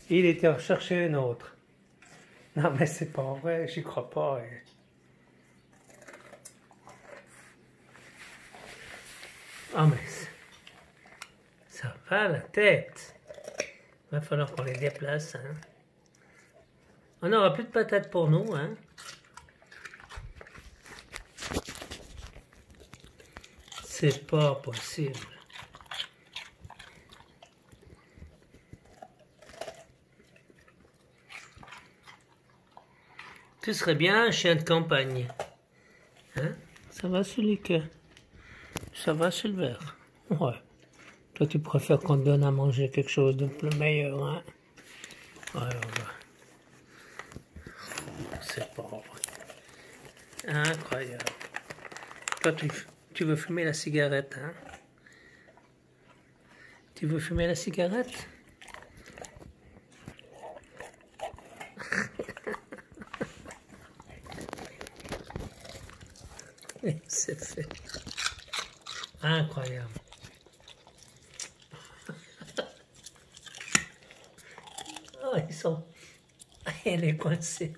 Il était en chercher une autre. Non, mais c'est pas vrai, j'y crois pas. Ah, mais ça va la tête. Il va falloir qu'on les déplace. Hein. On n'aura plus de patates pour nous. Hein. C'est pas possible. Tu serais bien un chien de campagne. Hein? Ça va celui que... Ça va Silver? Ouais. Toi tu préfères qu'on te donne à manger quelque chose de plus meilleur, hein? Ouais, ouais. C'est pas vrai. Incroyable. Toi tu veux fumer la cigarette, hein? Tu veux fumer la cigarette? C'est fait. Incroyable. Oh, ils sont... Elle est coincée.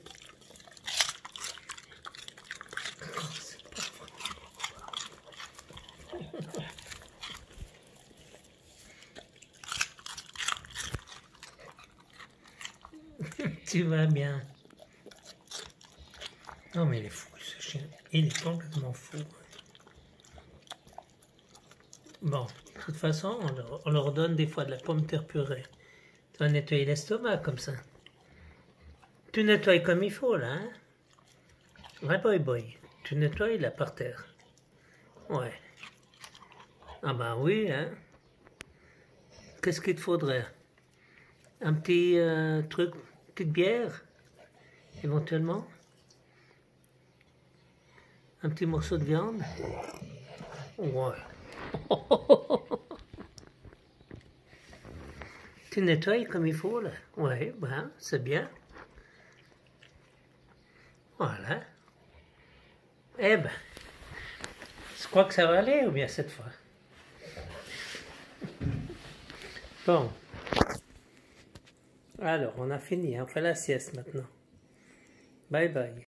Oh, c'est pas vrai. Tu vas bien. Non mais il est fou ce chien. Il est complètement fou. Bon, de toute façon, on leur donne des fois de la pomme de terre purée. Tu vas nettoyer l'estomac comme ça. Tu nettoies comme il faut là, hein? Ouais, boy. Tu nettoies là par terre. Ouais. Ah bah oui, hein? Qu'est-ce qu'il te faudrait? Un petit truc, petite bière, éventuellement? Un petit morceau de viande? Ouais. Tu nettoies comme il faut, là? Ouais, ben, c'est bien. Voilà. Eh ben, je crois que ça va aller, ou bien cette fois? Bon. Alors, on a fini, on fait la sieste maintenant. Bye bye.